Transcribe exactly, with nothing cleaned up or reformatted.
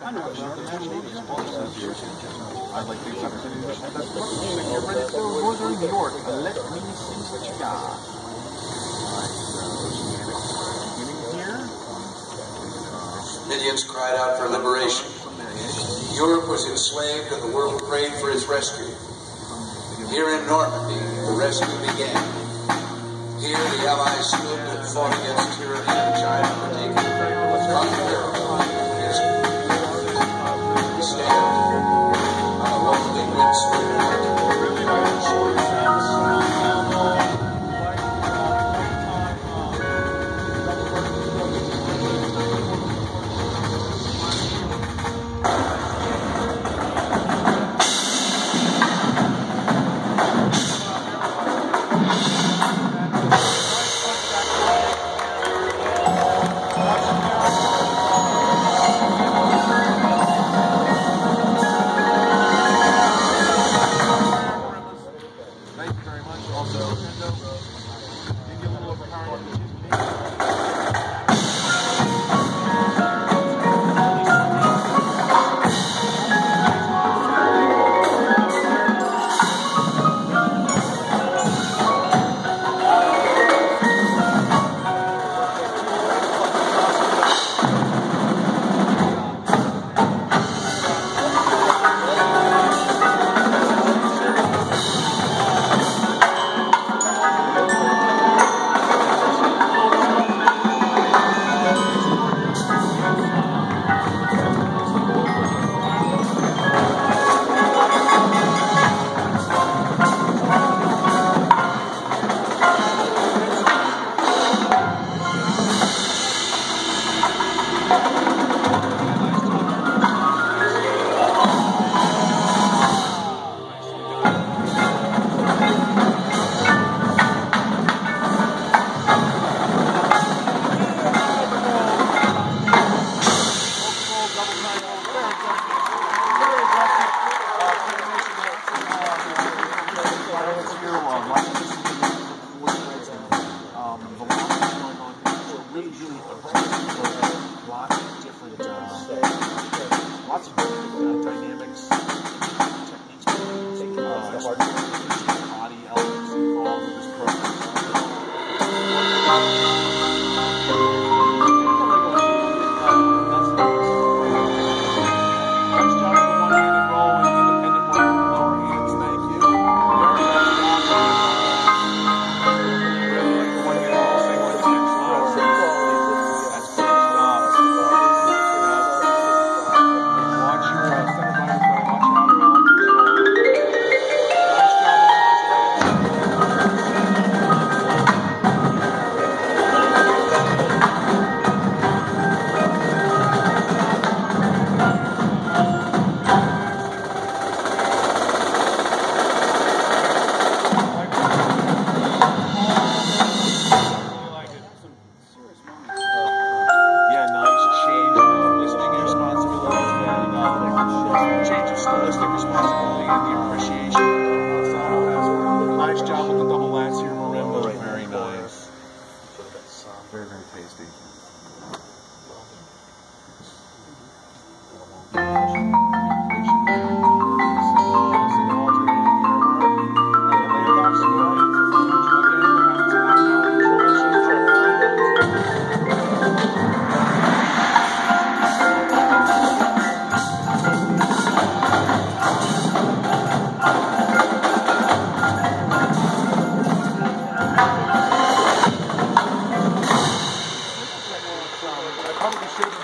I'd like these opportunities. You're ready for Northern New York. Let me see what you got. Millions cried out for liberation. Europe was enslaved and the world prayed for its rescue. Here in Normandy, the rescue began. Here the Allies stood and fought against tyranny and tried to take it unparalleled history. We stand on a lonely windswept very, very tasty. Probably should